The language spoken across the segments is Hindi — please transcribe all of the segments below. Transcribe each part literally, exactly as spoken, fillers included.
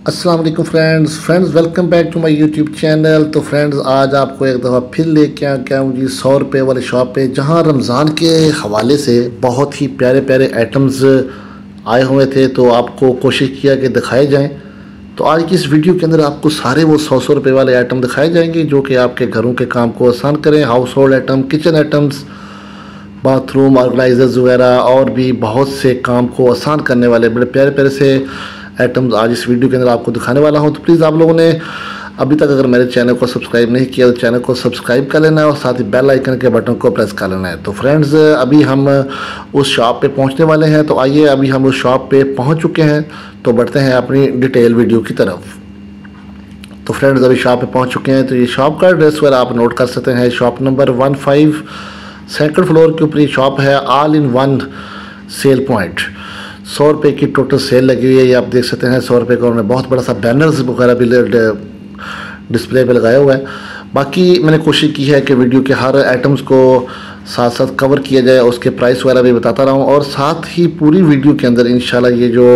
अस्सलाम वालेकुम friends friends welcome back to my YouTube channel. तो फ्रेंड्स आज आपको एक दफ़ा फिर लेके आ गया हूँ जी सौ रुपये वाले शॉप पे, जहाँ रमज़ान के हवाले से बहुत ही प्यारे प्यारे आइटम्स आए हुए थे। तो आपको कोशिश किया कि दिखाए जाएं। तो आज की इस वीडियो के अंदर आपको सारे वो सौ सौ रुपये वाले आइटम दिखाए जाएंगे जो कि आपके घरों के काम को आसान करें। Household item, kitchen items, bathroom organizers वगैरह और भी बहुत से काम को आसान करने वाले बड़े प्यारे प्यारे से आइटम्स आज इस वीडियो के अंदर आपको दिखाने वाला हूं। तो प्लीज़ आप लोगों ने अभी तक अगर मेरे चैनल को सब्सक्राइब नहीं किया तो चैनल को सब्सक्राइब कर लेना है और साथ ही बेल आइकन के बटन को प्रेस कर लेना है। तो फ्रेंड्स अभी हम उस शॉप पे पहुंचने वाले हैं। तो आइए अभी हम उस शॉप पे पहुंच चुके हैं, तो बढ़ते हैं अपनी डिटेल वीडियो की तरफ। तो फ्रेंड्स अभी शॉप पे पहुँच चुके हैं। तो ये शॉप का एड्रेस वगैरह आप नोट कर सकते हैं। Shop number one five second floor के ऊपर ये शॉप है। All in one sale point, सौ रुपये की टोटल सेल लगी हुई है। ये आप देख सकते हैं सौ रुपये का उन्होंने बहुत बड़ा सा बैनर्स वगैरह भी डिस्प्ले पे लगाया हुआ है। बाकी मैंने कोशिश की है कि वीडियो के हर आइटम्स को साथ साथ कवर किया जाए, उसके प्राइस वगैरह भी बताता रहा हूँ और साथ ही पूरी वीडियो के अंदर इंशाल्लाह ये जो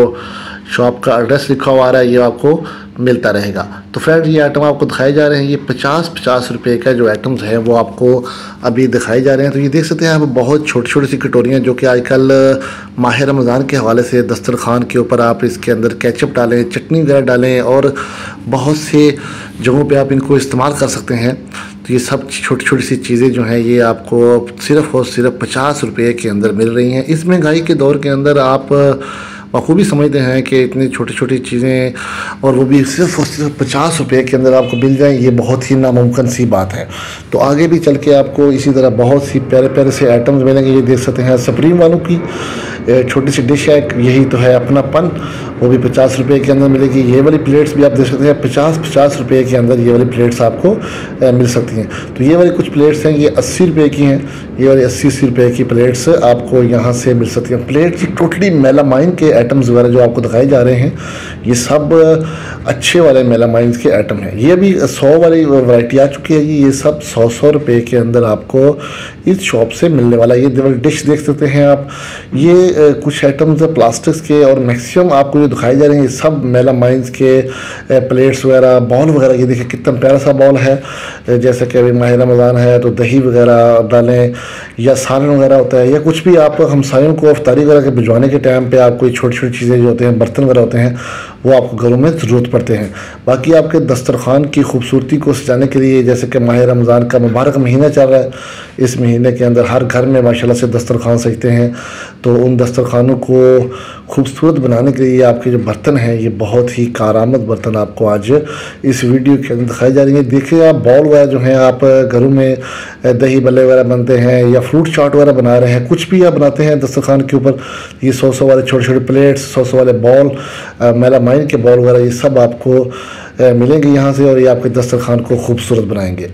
शॉप का एड्रेस लिखा हुआ आ रहा है ये आपको मिलता रहेगा। तो फ्रेंड्स ये आइटम आपको दिखाए जा रहे हैं, ये पचास पचास रुपये का जो आइटम्स हैं वो आपको अभी दिखाए जा रहे हैं। तो ये देख सकते हैं आप बहुत छोटी छोटी सी कटोरियाँ जो कि आजकल माह रमज़ान के हवाले से दस्तरखान के ऊपर आप इसके अंदर केचप डालें, चटनी वगैरह डालें और बहुत से जगहों पे आप इनको इस्तेमाल कर सकते हैं। तो ये सब छोटी छोटी सी चीज़ें जो हैं ये आपको सिर्फ़ और सिर्फ पचास रुपये के अंदर मिल रही हैं। इस महंगाई के दौर के अंदर आप बखूबी समझते हैं कि इतनी छोटी छोटी चीज़ें और वो भी सिर्फ और सिर्फ पचास रुपये के अंदर आपको मिल जाएं, ये बहुत ही नामुमकिन सी बात है। तो आगे भी चल के आपको इसी तरह बहुत सी प्यारे प्यारे से आइटम्स मिलेंगे। ये देख सकते हैं सुप्रीम वालों की छोटी सी डिश है, यही तो है अपनापन, वो भी पचास रुपये के अंदर मिलेगी। ये वाली प्लेट्स भी आप देख सकते हैं पचास पचास रुपये के अंदर ये वाली प्लेट्स आपको मिल सकती हैं। तो ये वाली कुछ प्लेट्स हैं, ये अस्सी रुपये की हैं, ये वाली अस्सी अस्सी रुपये की प्लेट्स आपको यहाँ से मिल सकती हैं। प्लेट्स टोटली मेलामाइन के आइटम्स वगैरह जो आपको दिखाए जा रहे हैं ये सब अच्छे वाले मेलामाइन के आइटम हैं। ये भी सौ वाली वैरायटी आ चुकी है, ये सब सौ सौ रुपये के अंदर आपको इस शॉप से मिलने वाला। ये डिश देख सकते हैं आप, ये कुछ आइटम्स प्लास्टिक्स के और मैक्सिमम आपको जो दिखाई जा रहे हैं ये सब मेलामाइंस के प्लेट्स वगैरह, बॉल वगैरह। ये देखिए कितना प्यारा सा बॉल है, जैसे कि अभी माह रमज़ान है तो दही वगैरह डालें या सालन वगैरह होता है या कुछ भी आप हमसायों को अफ्तारी वगैरह के भिजवाने के टाइम पे आपको ये छोटी छोटी चीज़ें जो होते हैं, बर्तन वगैरह होते हैं, वो आपको घरों में ज़रूरत पड़ते हैं। बाकी आपके दस्तरखान की खूबसूरती को सजाने के लिए, जैसे कि माह रमज़ान का मुबारक महीना चल रहा है, इस महीने के अंदर हर घर में माशाल्लाह से दस्तरखान सजते हैं। तो उन दस्तरखानों को खूबसूरत बनाने के लिए आपके जो बर्तन हैं ये बहुत ही कारआमद बर्तन आपको आज इस वीडियो के अंदर दिखाई जा रही है। देखिए आप बॉल वगैरह जो हैं, आप घरों में दही बल्ले वगैरह बनते हैं या फ्रूट चाट वगैरह बना रहे हैं, कुछ भी आप बनाते हैं दस्तरखान के ऊपर, ये सौ सौ वाले छोटे छोटे प्लेट्स, सौ सौ वाले बॉल, मेलामाइन के बॉल वगैरह, ये सब आपको मिलेंगे यहाँ से और ये आपके दस्तरखान को खूबसूरत बनाएंगे।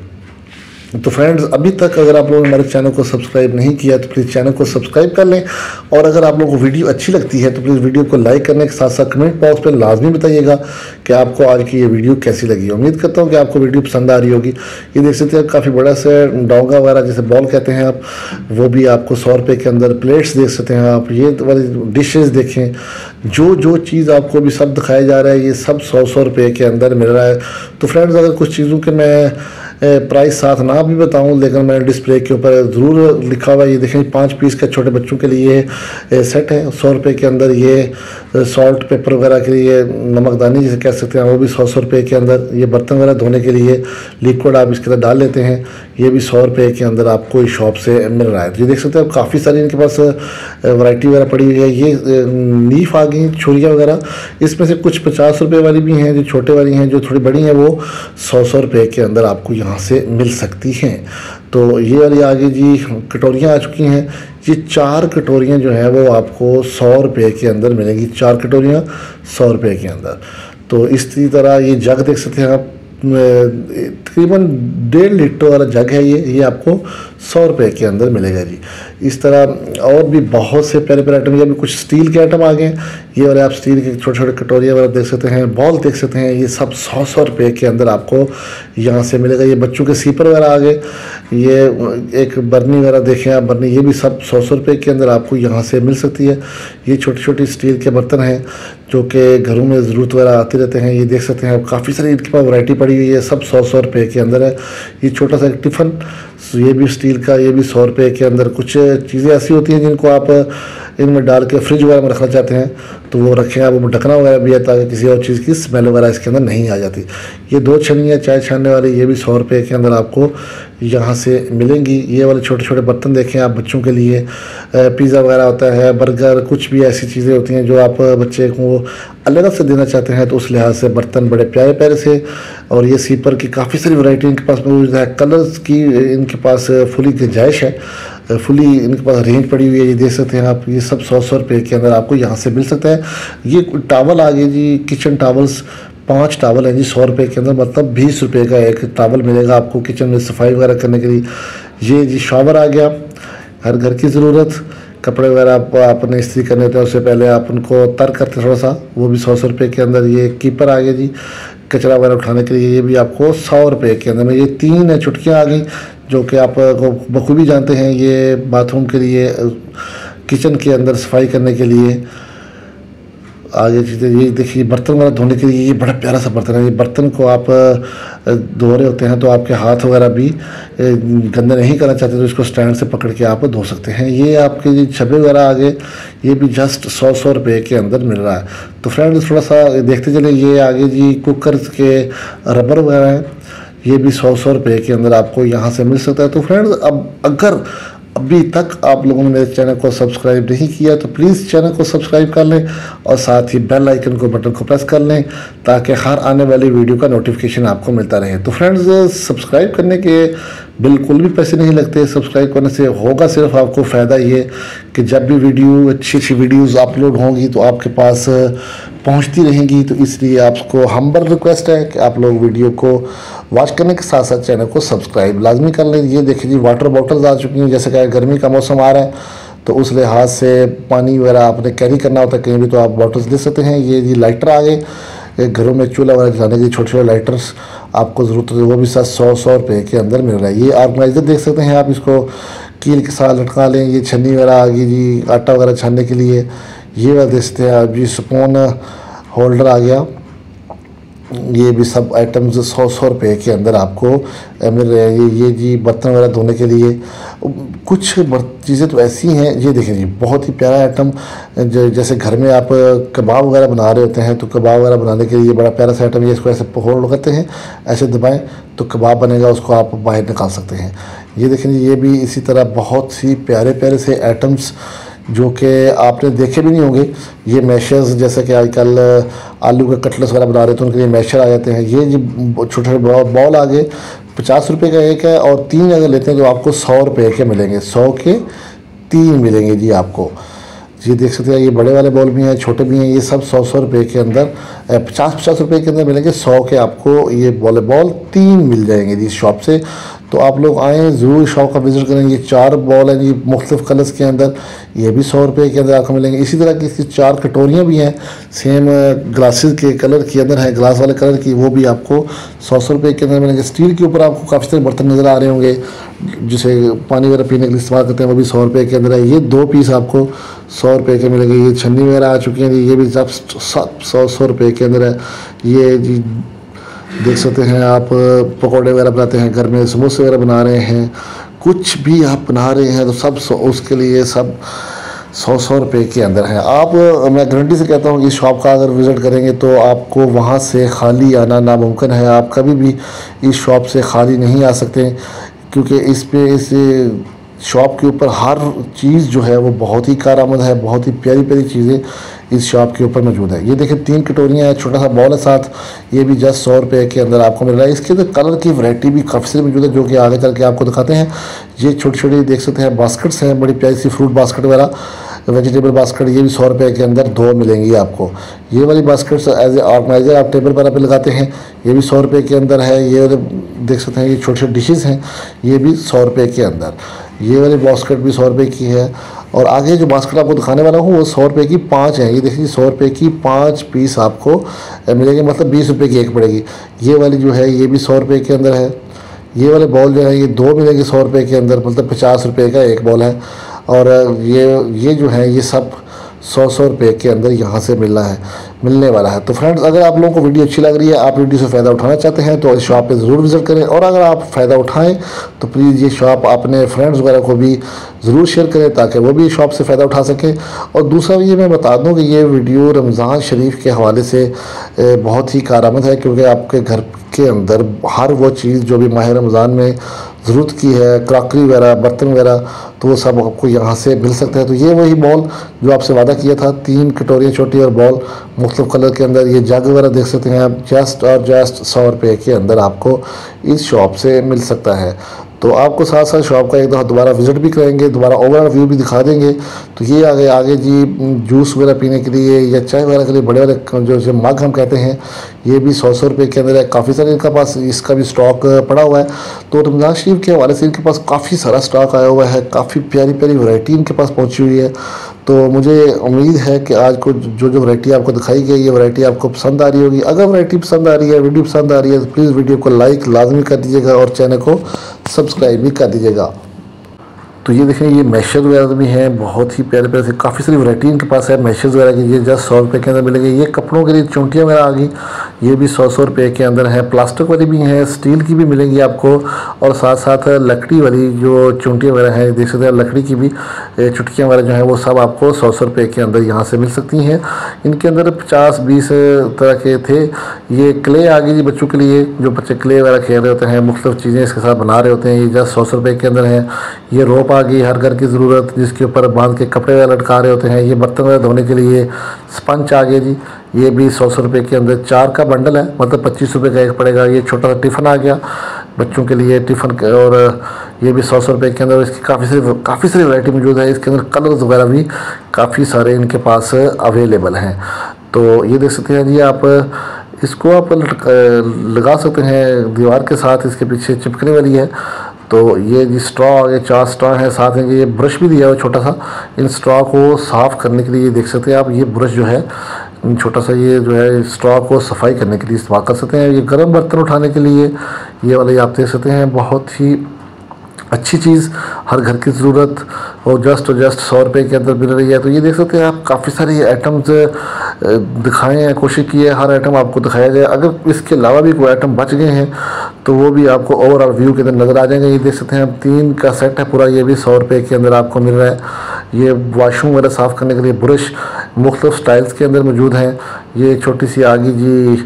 तो फ्रेंड्स अभी तक अगर आप लोगों ने हमारे चैनल को सब्सक्राइब नहीं किया तो प्लीज़ चैनल को सब्सक्राइब कर लें और अगर आप लोगों को वीडियो अच्छी लगती है तो प्लीज़ वीडियो को लाइक करने के साथ साथ कमेंट बॉक्स पर लाजमी बताइएगा कि आपको आज की ये वीडियो कैसी लगी। उम्मीद करता हूँ कि आपको वीडियो पसंद आ रही होगी। ये देख सकते हैं काफ़ी बड़ा सा डोंगा वगैरह जैसे बॉल कहते हैं आप, वो भी आपको सौ रुपये के अंदर। प्लेट्स देख सकते हैं आप, ये वाली डिशेज़ देखें, जो जो चीज़ आपको भी सब दिखाया जा रहा है ये सब सौ सौ रुपये के अंदर मिल रहा है। तो फ्रेंड्स अगर कुछ चीज़ों के मैं प्राइस साथ ना भी बताऊं लेकिन मैंने डिस्प्ले के ऊपर ज़रूर लिखा हुआ है। ये देखें पाँच पीस का छोटे बच्चों के लिए सेट है सौ रुपये के अंदर। ये सॉल्ट पेपर वगैरह के लिए, नमकदानी जिसे कह सकते हैं, वो भी सौ सौ रुपये के अंदर। ये बर्तन वगैरह धोने के लिए लिक्विड आप इसके अंदर डाल लेते हैं, ये भी सौ रुपये के अंदर आपको इस शॉप से मिल रहा है। तो ये देख सकते हैं काफ़ी सारी इनके पास वैरायटी वगैरह पड़ी हुई है। ये नीफ आ गई छुरियाँ वगैरह, इसमें से कुछ पचास रुपये वाली भी हैं, जो छोटे वाली हैं, जो थोड़ी बड़ी हैं वो सौ सौ रुपये के अंदर आपको यहाँ से मिल सकती हैं। तो ये वाली आगे जी कटोरियाँ आ चुकी हैं। ये चार कटोरियाँ जो हैं वो आपको सौ रुपये के अंदर मिलेंगी, चार कटोरियाँ सौ रुपये के अंदर। तो इसी तरह ये जग देख सकते हैं आप, तकरीबन डेढ़ लीटर वाला जग है ये ये आपको सौ रुपये के अंदर मिलेगा जी। इस तरह और भी बहुत से प्यारे प्यारे आइटम, ये भी कुछ स्टील के आइटम आ गए हैं। ये वाले आप स्टील के छोटे छोटे कटोरियाँ वगैरह देख सकते हैं, बॉल देख सकते हैं, ये सब सौ सौ रुपये के अंदर आपको यहाँ से मिलेगा। ये बच्चों के सीपर वगैरह आ गए, ये एक बर्नी वगैरह देखें आप, बर्नी, ये भी सब सौ सौ रुपये के अंदर आपको यहाँ से मिल सकती है। ये छोटी छोटी स्टील के बर्तन हैं जो कि घरों में ज़रूरत वगैरह आते रहते हैं। ये देख सकते हैं आप, काफ़ी सारी इनके पास वैरायटी पड़ी हुई है, सब सौ सौ रुपये के अंदर है। ये छोटा सा एक टिफ़न, ये भी स्टील का, ये भी सौ रुपये के अंदर। कुछ चीज़ें ऐसी होती हैं जिनको आप इनमें डाल के फ्रिज वगैरह में रखना चाहते हैं तो वो रखें आप, वो ढकना वगैरह भी है ताकि किसी और चीज़ की स्मेल वगैरह इसके अंदर नहीं आ जाती। ये दो छन्नियाँ चाय छानने वाली, ये भी सौ रुपये के अंदर आपको यहाँ से मिलेंगी। ये वाले छोटे छोटे बर्तन देखें आप, बच्चों के लिए पिज़्ज़ा वगैरह होता है, बर्गर, कुछ भी ऐसी चीज़ें होती हैं जो आप बच्चे को अलग से देना चाहते हैं, तो उस लिहाज से बर्तन बड़े प्यारे प्यारे से। और ये सीपर की काफ़ी सारी वैरायटी इनके पास मौजूद है। कलर्स की इनके पास फुली गुंजाइश है, फुली इनके पास रेंज पड़ी हुई है। ये देख सकते हैं आप, ये सब सौ सौ रुपये के अंदर आपको यहाँ से मिल सकता है। ये टावल आ गए जी, किचन टावल्स, पांच टावल हैं जी सौ रुपये के अंदर, मतलब बीस रुपये का एक टावल मिलेगा आपको किचन में सफाई वगैरह करने के लिए। ये जी शावर आ गया, हर घर की ज़रूरत, कपड़े वगैरह आप आपने इस्त्री करने होते हैं उससे पहले आप उनको तर करते थोड़ा सा, वो भी सौ सौ रुपये के अंदर। ये कीपर आ गया जी, कचरा वगैरह उठाने के लिए, ये भी आपको सौ रुपये के अंदर में। ये तीन चुटकियाँ आ गई जो कि आप बखूबी जानते हैं, ये बाथरूम के लिए, किचन के अंदर सफाई करने के लिए। आगे चीज़ें ये देखिए, बर्तन वगैरह धोने के लिए, ये बड़ा प्यारा सा बर्तन है। ये बर्तन को आप धो रहे होते हैं तो आपके हाथ वगैरह भी गंदे नहीं करना चाहते तो इसको स्टैंड से पकड़ के आप धो सकते हैं। ये आपके छब्बे वगैरह आ गए, ये भी जस्ट सौ सौ रुपये के अंदर मिल रहा है। तो फ्रेंड्स थोड़ा सा देखते चले, ये आगे जी कुकर के रबर वगैरह हैं, ये भी सौ सौ रुपये के अंदर आपको यहाँ से मिल सकता है। तो फ्रेंड्स अब अगर अभी तक आप लोगों ने मेरे चैनल को सब्सक्राइब नहीं किया तो प्लीज़ चैनल को सब्सक्राइब कर लें और साथ ही बेल आइकन को बटन को प्रेस कर लें ताकि हर आने वाली वीडियो का नोटिफिकेशन आपको मिलता रहे। तो फ्रेंड्स सब्सक्राइब करने के बिल्कुल भी पैसे नहीं लगते, सब्सक्राइब करने से होगा सिर्फ आपको फ़ायदा ये कि जब भी वीडियो अच्छी अच्छी वीडियोज़ अपलोड होंगी तो आपके पास पहुंचती रहेंगी। तो इसलिए आपको हम्बल रिक्वेस्ट है कि आप लोग वीडियो को वॉच करने के साथ साथ चैनल को सब्सक्राइब लाजमी कर लें। ये देखिए जी, वाटर बॉटल्स आ चुकी हैं, जैसे कि गर्मी का मौसम आ रहा है तो उस लिहाज से पानी वगैरह आपने कैरी करना होता है कहीं भी, तो आप बॉटल्स ले सकते हैं। ये जी लाइटर आ गए, घरों में चूल्हा वगैरह जलाने के लिए छोटे छोटे लाइटर्स आपको ज़रूरत है, वो भी साथ सौ सौ रुपये के अंदर मिल रहा है। ये ऑर्गेनाइज़र देख सकते हैं आप, इसको कील के साथ लटका लें। ये छन्नी वगैरह आ गई जी, आटा वगैरह छानने के लिए। ये वाला देख सकते हैं आप जी, स्पून होल्डर आ गया। ये भी सब आइटम्स सौ सौ रुपये के अंदर आपको मिल रहे हैं। ये ये जी बर्तन वगैरह धोने के लिए कुछ चीज़ें तो ऐसी हैं। ये देखें जी, बहुत ही प्यारा आइटम, जैसे घर में आप कबाब वगैरह बना रहे होते हैं तो कबाब वगैरह बनाने के लिए बड़ा प्यारा सा आइटम। ये इसको ऐसे होल्ड करते हैं, ऐसे दबाएं तो कबाब बनेगा, उसको आप बाहर निकाल सकते हैं। ये देखें जी, ये भी इसी तरह बहुत सी प्यारे प्यारे से आइटम्स जो कि आपने देखे भी नहीं होंगे। ये मैशर्स, जैसे कि आजकल आलू के कटलेट्स वगैरह बना रहे थे तो उनके लिए मैशर आ जाते हैं। ये जी छोटे छोटे बॉल आ गए, पचास रुपये का एक है और तीन अगर लेते हैं तो आपको सौ रुपये के मिलेंगे, सौ के तीन मिलेंगे जी आपको। ये देख सकते हैं, ये बड़े वाले बॉल भी हैं, छोटे भी हैं, ये सब सौ सौ रुपये के अंदर, पचास पचास रुपये के अंदर मिलेंगे। सौ के आपको ये वॉलीबॉल तीन मिल जाएंगे जी शॉप से। तो आप लोग आएँ ज़रूर, शॉप का विज़िट करें। ये चार बॉल हैं जी मुख्तलिफ़ कलर्स के अंदर, ये भी सौ रुपये के अंदर आपको मिलेंगे। इसी तरह की इसकी चार कटोरियाँ भी हैं, सेम ग्लासेस के कलर के अंदर है, ग्लास वाले कलर की, वो भी आपको सौ सौ रुपये के अंदर मिलेंगे। स्टील के ऊपर आपको काफ़ी सारे बर्तन नज़र आ रहे होंगे जिसे पानी वगैरह पीने के लिए इस्तेमाल करते हैं, वो भी सौ रुपये के अंदर है। ये दो पीस आपको सौ रुपये के मिलेंगे। ये छन्नी वगैरह आ चुकी हैं जी, ये भी सब सौ सौ रुपये के अंदर है। ये जी देख सकते हैं आप, पकौड़े वगैरह बनाते हैं घर में, समोसे वगैरह बना रहे हैं, कुछ भी आप बना रहे हैं तो सब उसके लिए सब सौ सौ रुपये के अंदर है। आप, मैं गारंटी से कहता हूँ कि इस शॉप का अगर विज़िट करेंगे तो आपको वहाँ से खाली आना नामुमकिन है। आप कभी भी इस शॉप से खाली नहीं आ सकते क्योंकि इस पे इस शॉप के ऊपर हर चीज़ जो है वो बहुत ही कारआमद है, बहुत ही प्यारी प्यारी चीज़ें इस शॉप के ऊपर मौजूद है। ये देखिए, तीन कटोरियाँ हैं, छोटा सा बॉल है साथ, ये भी जस्ट सौ रुपये के अंदर आपको मिल रहा है। इसके अंदर कलर की वैरायटी भी काफ़ी सारी मौजूद है जो कि आगे चल के आपको दिखाते हैं। ये छोटी छोटी देख सकते हैं बास्केट्स हैं, बड़ी प्यारी सी फ्रूट बास्केट वगैरह। वेजिटेबल बास्केट, ये भी सौ रुपये के अंदर दो मिलेंगी आपको। ये वाली बास्केट्स एज ए ऑर्गेनाइजर आप टेबल पर पे लगाते हैं, ये भी सौ रुपये के अंदर है। ये देख सकते हैं ये छोटे छोटे डिशेज़ हैं, ये भी सौ रुपये के अंदर। ये वाली बास्केट भी सौ रुपये की है। और आगे जो बास्केट आपको दिखाने वाला हूँ वो सौ रुपये की पाँच है। ये देखिए सौ रुपये की पाँच पीस आपको मिलेंगे, मतलब बीस रुपये की एक पड़ेगी। ये वाली जो है ये भी सौ रुपये के अंदर है। ये वाले बॉल जो है ये दो मिलेंगे सौ रुपये के अंदर, मतलब पचास रुपये का एक बॉल है। और ये ये जो है ये सब सौ सौ रुपये के अंदर यहाँ से मिलना है मिलने वाला है। तो फ्रेंड्स, अगर आप लोगों को वीडियो अच्छी लग रही है, आप वीडियो से फ़ायदा उठाना चाहते हैं तो इस शॉप पे ज़रूर विज़िट करें। और अगर आप फ़ायदा उठाएं तो प्लीज़ ये शॉप अपने फ्रेंड्स वगैरह को भी ज़रूर शेयर करें ताकि वो भी शॉप से फ़ायदा उठा सकें। और दूसरा ये मैं बता दूँ कि ये वीडियो रमज़ान शरीफ के हवाले से बहुत ही कारआमद है, क्योंकि आपके घर के अंदर हर वो चीज़ जो भी माह रमज़ान में ज़रूरत की है, क्रॉकरी वगैरह, बर्तन वगैरह, तो वो सब आपको यहाँ से मिल सकते हैं। तो ये वही बॉल जो आपसे वादा किया था, तीन कटोरियाँ छोटी और बॉल मुख्तलिफ कलर के अंदर, ये जग वगैरह देख सकते हैं आप, जस्ट और जस्ट सौ रुपये के अंदर आपको इस शॉप से मिल सकता है। तो आपको साथ साथ शॉप का एक दफ़ा दोबारा विज़िट भी करेंगे, दोबारा ओवरऑल व्यू भी दिखा देंगे। तो ये आगे आगे जी जूस वगैरह पीने के लिए या चाय वगैरह के लिए बड़े वाले जो जो मग हम कहते हैं, ये भी सौ सौ रुपये के अंदर है। काफ़ी सारे इनके पास इसका भी स्टॉक पड़ा हुआ है। तो रमज़ान शरीफ के हवाले से इनके पास काफ़ी सारा स्टॉक आया हुआ है, काफ़ी प्यारी प्यारी वैरायटी इनके पास पहुँची हुई है। तो मुझे उम्मीद है कि आज को जो जो वैरायटी आपको दिखाई गई, ये वैरायटी आपको पसंद आ रही होगी। अगर वैरायटी पसंद आ रही है, वीडियो पसंद आ रही है, तो प्लीज़ वीडियो को लाइक लाजमी कर दीजिएगा और चैनल को सब्सक्राइब भी कर दीजिएगा। तो ये देखें, ये मैशर वगैरह भी हैं, बहुत ही प्यारे प्यारे से काफ़ी सारी वैरायटी इनके पास है मैशर्स वगैरह की। ये जस्ट सौ रुपये के अंदर मिलेंगे। ये कपड़ों के लिए चुंटियाँ वगैरह आ गई, ये भी सौ सौ रुपये के अंदर है। प्लास्टिक वाली भी हैं, स्टील की भी मिलेंगी आपको, और साथ साथ लकड़ी वाली जो चुंटियाँ वगैरह हैं, देख सकते हैं लकड़ी की भी चुटकियाँ वगैरह जो हैं वो सब आपको सौ सौ रुपये के अंदर यहाँ से मिल सकती हैं। इनके अंदर पचास बीस तरह के थे। ये क्ले आ गई जी बच्चों के लिए, जो बच्चे क्ले वगैरह खेल रहे होते हैं, मुख्तलिफ चीज़ें इसके साथ बना रहे होते हैं, ये जस्ट सौ सौ रुपये के अंदर है। ये रोप आ गई, हर घर की ज़रूरत, जिसके ऊपर बांध के कपड़े वगैरह लटका रहे होते हैं। ये बर्तन वगैरह धोने के लिए स्पंज आ गया जी, ये भी सौ सौ रुपये के अंदर। चार का बंडल है, मतलब पच्चीस रुपये का एक पड़ेगा। ये छोटा सा टिफ़न आ गया बच्चों के लिए, टिफ़न, और ये भी सौ सौ रुपये के अंदर। इसकी काफ़ी सारी काफ़ी सारी वैरायटी मौजूद है। इसके अंदर कलर्स वगैरह भी काफ़ी सारे इनके पास अवेलेबल हैं। तो ये देख सकते हैं जी, आप इसको आप लगा सकते हैं दीवार के साथ, इसके पीछे चिपकने वाली है। तो ये जी स्ट्रॉ, ये चार स्ट्रॉ है, साथ में ये ब्रश भी दिया हुआ छोटा सा इन स्ट्रॉ को साफ़ करने के लिए। देख सकते हैं आप, ये ब्रश जो है छोटा सा, ये जो है स्ट्रॉ को सफाई करने के लिए इस्तेमाल कर सकते हैं। ये गर्म बर्तन उठाने के लिए ये वाले आप देख सकते हैं, बहुत ही अच्छी चीज़, हर घर की ज़रूरत, और जस्ट और जस्ट सौ रुपये के अंदर मिल रही है। तो ये देख सकते हैं आप, काफ़ी सारे आइटम्स दिखाए हैं, कोशिश की है हर आइटम आपको दिखाया जाए। अगर इसके अलावा भी कोई आइटम बच गए हैं तो वो भी आपको ओवरऑल व्यू के अंदर नज़र आ जाएंगे। ये देख सकते हैं, तीन का सेट है पूरा, ये भी सौ रुपये के अंदर आपको मिल रहा है। ये वाशरूम वगैरह साफ़ करने के लिए ब्रश मुख्तलिफ स्टाइल्स के अंदर मौजूद हैं। ये छोटी सी आगी जी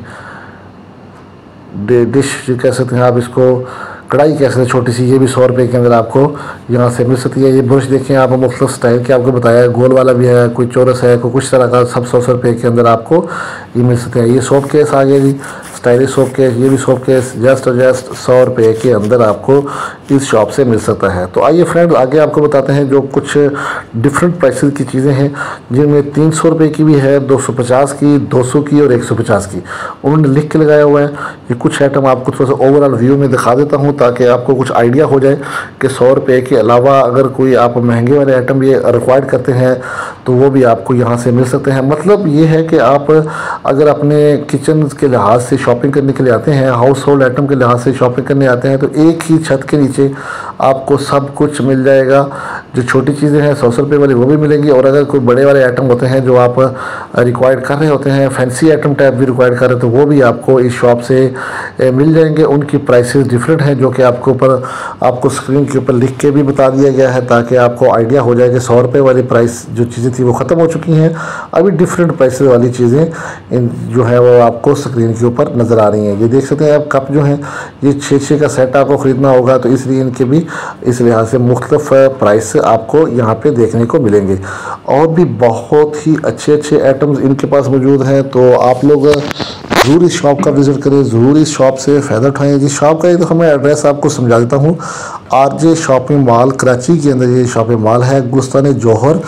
डिश कह सकते हैं आप, इसको कढ़ाई कह सकते हैं छोटी सी, ये भी सौ रुपये के अंदर आपको यहाँ से मिल सकती है। ये ब्रश देखें आप, मुख्तलिफ स्टाइल के आपको बताया है, गोल वाला भी है, कोई चौरस है, कोई कुछ तरह का, सब सौ सौ रुपये के अंदर आपको ये मिल सकते हैं। ये सोप केस आ गया जी, स्टाइलिश सोप केस, ये भी सोप केस जस्ट और जस्ट सौ रुपये के अंदर आपको इस शॉप से मिल सकता है। तो आइए फ्रेंड्स, आगे आपको बताते हैं जो कुछ डिफरेंट प्राइसेस की चीज़ें हैं, जिनमें तीन सौ रुपये की भी है, दो सौ पचास की, दो सौ की और एक सौ पचास की उन्होंने लिख के लगाया हुआ है। ये कुछ आइटम आपको थोड़ा सा ओवरऑल व्यू में दिखा देता हूँ ताकि आपको कुछ आइडिया हो जाए कि सौ रुपये के अलावा अगर कोई आप महंगे वाले आइटम ये रिक्वायर्ड करते हैं तो वो भी आपको यहाँ से मिल सकते हैं। मतलब ये है कि आप अगर अपने किचन के लिहाज से शॉपिंग करने के लिए आते हैं, हाउस होल्ड आइटम के लिहाज से शॉपिंग करने आते हैं, तो एक ही छत के नीचे आपको सब कुछ मिल जाएगा। जो छोटी चीज़ें हैं सौ सौ रुपये वाली वो भी मिलेंगी, और अगर कोई बड़े वाले आइटम होते हैं जो आप रिक्वायर्ड कर रहे होते हैं, फैंसी आइटम टाइप भी रिक्वायर्ड कर रहे हैं, तो वो भी आपको इस शॉप से मिल जाएंगे। उनकी प्राइसेस डिफरेंट हैं, जो कि आपके ऊपर आपको स्क्रीन के ऊपर लिख के भी बता दिया गया है ताकि आपको आइडिया हो जाए कि सौ रुपये वाली प्राइस जो चीज़ें थी वो ख़त्म हो चुकी हैं, अभी डिफरेंट प्राइसेस वाली चीज़ें इन जो है वो आपको स्क्रीन के ऊपर नज़र आ रही हैं। ये देख सकते हैं आप, कप जो हैं ये छः छः का सेट आपको ख़रीदना होगा, तो इसलिए इनके भी इस लिहाज से मुख्तलिफ प्राइस आपको यहाँ पे देखने को मिलेंगे। और भी बहुत ही अच्छे अच्छे आइटम्स इनके पास मौजूद हैं, तो आप लोग ज़रूर इस शॉप का विज़िट करें, ज़रूर इस शॉप से फ़ायदा उठाएं। जिस शॉप का एक दफ़ा मैं एड्रेस आपको समझा देता हूँ। आरजे शॉपिंग मॉल कराची के अंदर ये शॉपिंग मॉल है, गुलिस्तान जौहर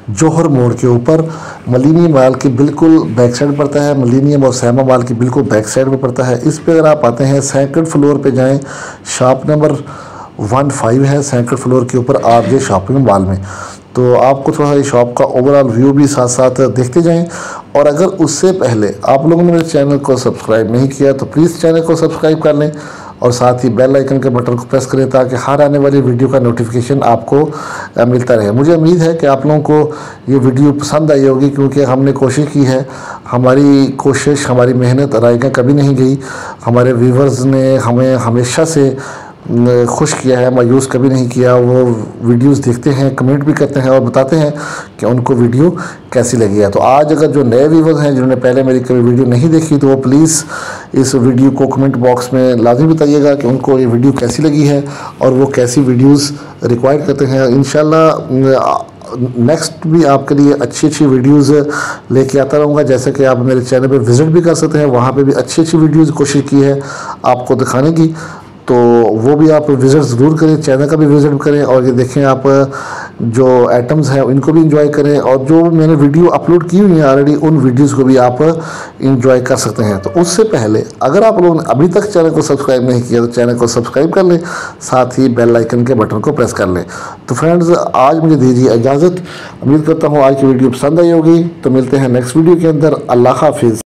जौहर मोड़ के ऊपर मिलेनियम मॉल की बिल्कुल बैक साइड पड़ता है। मिलेनियम और सैमा मॉल की बिल्कुल बैक साइड में पड़ता है। इस पे अगर आप आते हैं सेकंड फ्लोर पे जाएं, शॉप नंबर वन फाइव है सेकंड फ्लोर के ऊपर आरजे शॉपिंग मॉल में। तो आपको थोड़ा सा शॉप का ओवरऑल व्यू भी साथ साथ देखते जाएं। और अगर उससे पहले आप लोगों ने मेरे चैनल को सब्सक्राइब नहीं किया तो प्लीज़ चैनल को सब्सक्राइब कर लें और साथ ही बेल आइकन के बटन को प्रेस करें ताकि हर आने वाली वीडियो का नोटिफिकेशन आपको मिलता रहे। मुझे उम्मीद है कि आप लोगों को ये वीडियो पसंद आई होगी, क्योंकि हमने कोशिश की है, हमारी कोशिश हमारी मेहनत रायगा कभी नहीं गई। हमारे व्यूवर्स ने हमें हमेशा से खुश किया है, मायूस कभी नहीं किया। वो वीडियोस देखते हैं, कमेंट भी करते हैं और बताते हैं कि उनको वीडियो कैसी लगी है। तो आज अगर जो नए व्यूवर्स हैं जिन्होंने पहले मेरी कभी वीडियो नहीं देखी तो वो प्लीज़ इस वीडियो को कमेंट बॉक्स में लाजमी बताइएगा कि उनको ये वीडियो कैसी लगी है और वो कैसी वीडियोस रिक्वायर करते हैं। इंशाल्लाह नेक्स्ट भी आपके लिए अच्छी अच्छी वीडियोस लेके आता रहूँगा। जैसे कि आप मेरे चैनल पे विज़िट भी कर सकते हैं, वहाँ पे भी अच्छी अच्छी वीडियोस कोशिश की है आपको दिखाने की, तो वो भी आप विज़िट ज़रूर करें, चैनल का भी विज़िट करें और ये देखें आप जो आइटम्स हैं इनको भी इंजॉय करें। और जो मैंने वीडियो अपलोड की हुई है ऑलरेडी, उन वीडियोस को भी आप इंजॉय कर सकते हैं। तो उससे पहले अगर आप लोगों ने अभी तक चैनल को सब्सक्राइब नहीं किया तो चैनल को सब्सक्राइब कर लें, साथ ही बेल आइकन के बटन को प्रेस कर लें। तो फ्रेंड्स आज मुझे दीजिए इजाज़त। उम्मीद करता हूँ आज की वीडियो पसंद आई होगी। तो मिलते हैं नेक्स्ट वीडियो के अंदर। अल्लाह हाफिज़।